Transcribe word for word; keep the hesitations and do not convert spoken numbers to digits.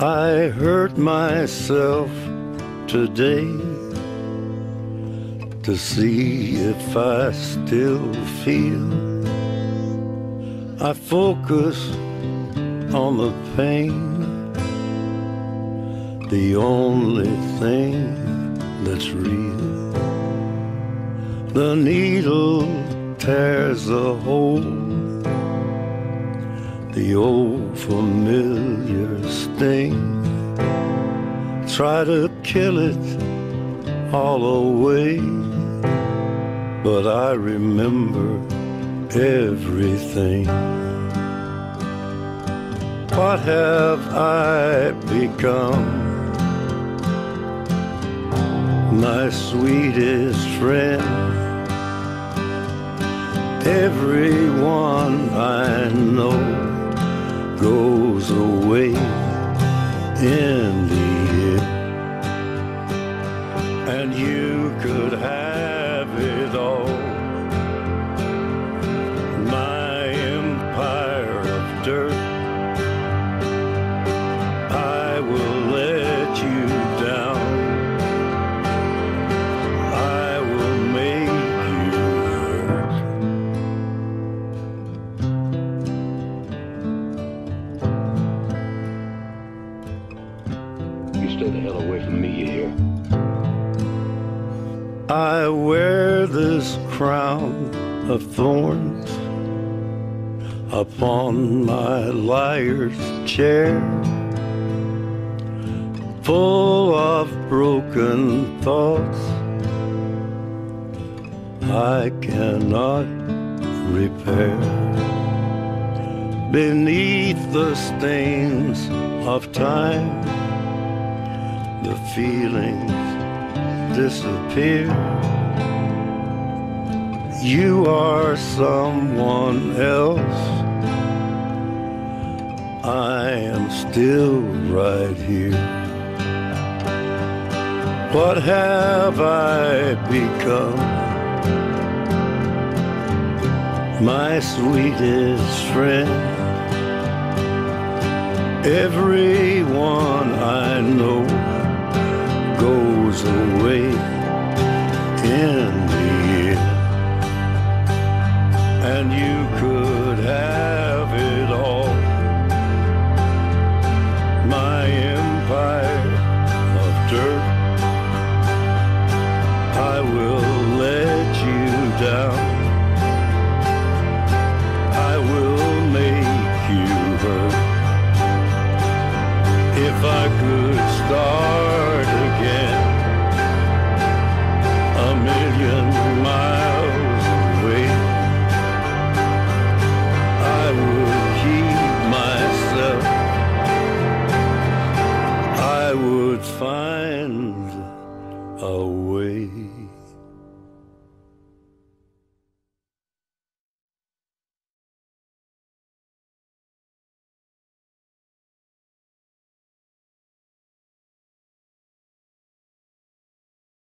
I hurt myself today to see if I still feel. I focus on the pain, the only thing that's real. The needle tears a hole, the old familiar sting. Try to kill it all away, but I remember everything. What have I become? My sweetest friend. Everyone I know goes away in the end, and you could have it all. My empire of dirt, I will let you down. I will make you hurt. You stay the hell away from me, you hear? I wear this crown of thorns upon my liar's chair, full of broken thoughts I cannot repair. Beneath the stains of time, the feelings disappear. You are someone else, I am still right here. What have I become? My sweetest friend. Everyone I know goes away in the end, and you could have it all. My empire of dirt, I will let you down. I will make you hurt. If I could start again a million miles